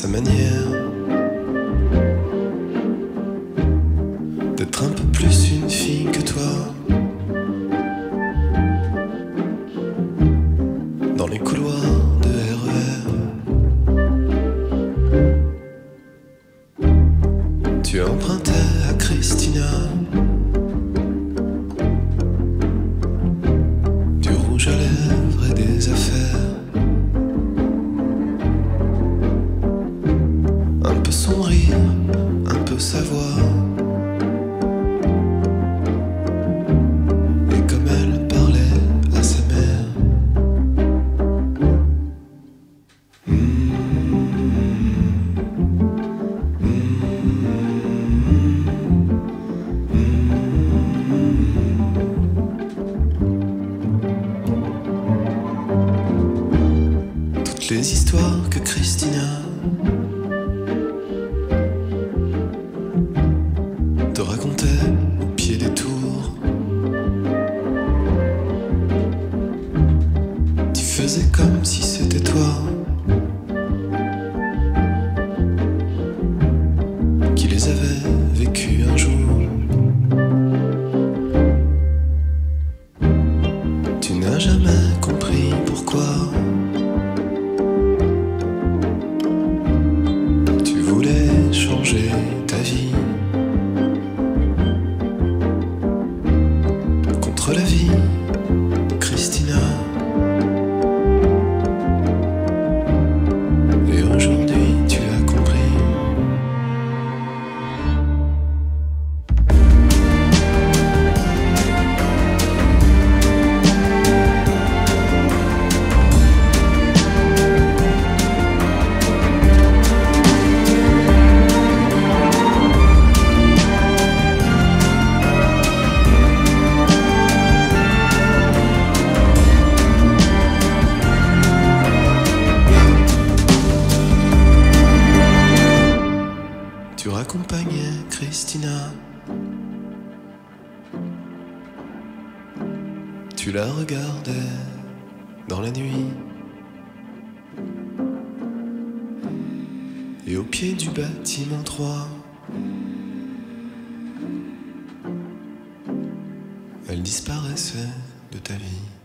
manière d'être un peu plus une fille que toi. Dans les couloirs de RER, tu empruntais à Christina du rouge à lèvres et des affaires. Un peu son rire, un peu sa voix. Et comme elle parlait à sa mère. Toutes les histoires que Christina te racontait au pied des tours, tu faisais comme si c'était toi qui les avais vécues un jour. Tu n'as jamais compris pourquoi tu voulais changer ta vie contre la vie de Christina. Et aujourd'hui tu as compris. Tu raccompagnais Christina, tu la regardais dans la nuit, et au pied du bâtiment 3, elle disparaissait de ta vie.